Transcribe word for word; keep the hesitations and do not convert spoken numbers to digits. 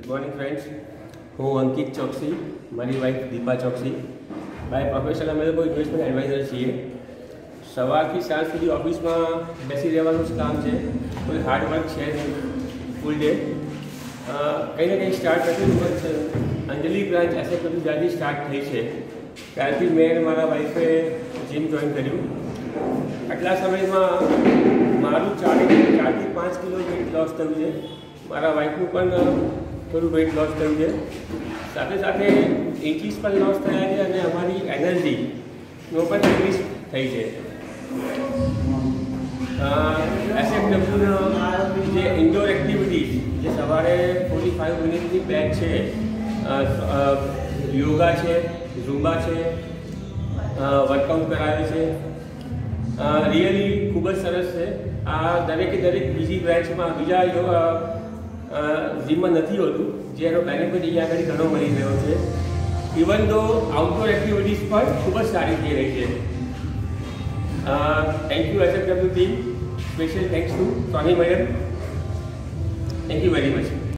Morning friends, હું અંકિત ચોકસી, મારી wife Deepa Chokshi. By professional અમે લોકો ઇન્વેસ્ટમેન્ટ એડવાઇઝર છીએ. સવારથી સાંજ સુધી ઓફિસમાં બેસી રહેવાનું જ કામ છે, કોઈ હાર્ડવર્ક છે નહીં, ફૂલ ડે. કંઈ ને કંઈ સ્ટાર્ટ કર્યું પણ અંજલિ બ્રાન્ચ એસેટ બધું જ્યારથી સ્ટાર્ટ થઈ છે ત્યારથી મેં મારા વાઈફે જીમ જોઈન કર્યું. આટલા સમયમાં મારું ચારથી ચારથી પાંચ કિલો વેઇટ લોસ થયું છે, મારા વાઈફનું પણ થોડું વેઇટ લોસ થયું છે, સાથે સાથે ઇન્ચીસ પણ લોસ થયા છે અને અમારી એનર્જીનો પણ ઇન્ક્રીઝ થઈ છે. એસએફડબલ્યુનો જે ઇન્ડોર એક્ટિવિટીઝ જે સવારે ફોર્ટી ફાઇવ મિનિટની બેચ છે, યોગા છે, ઝુંબા છે, વર્કઆઉટ કરાવે છે, રિયલી ખૂબ જ સરસ છે. આ દરેકે દરેક બીજી બ્રાન્ચમાં બીજા યોગા જીમમાં નથી હોતું, જેનો બેનિફિટ અહીંયા આગળ ઘણો મળી રહ્યો છે. ઇવન દો આઉટડોર એક્ટિવિટીઝ પણ ખૂબ જ સારી થઈ રહી છે. Thank you SFW team, special thanks to Soni madam. Thank you very much.